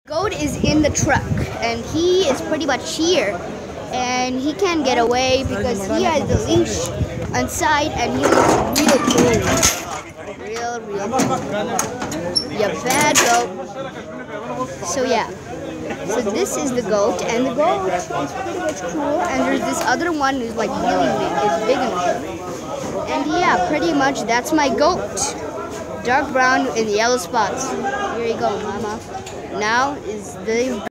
Goat is in the truck and he is pretty much here and he can't get away because he has the leash inside and he looks real cool. Real cool. Yeah, bad goat. So yeah. So this is the goat and the goat is pretty much cool and there's this other one who's like really big enough. And yeah, pretty much that's my goat. Dark brown and yellow spots. Here you go, mama. Now is the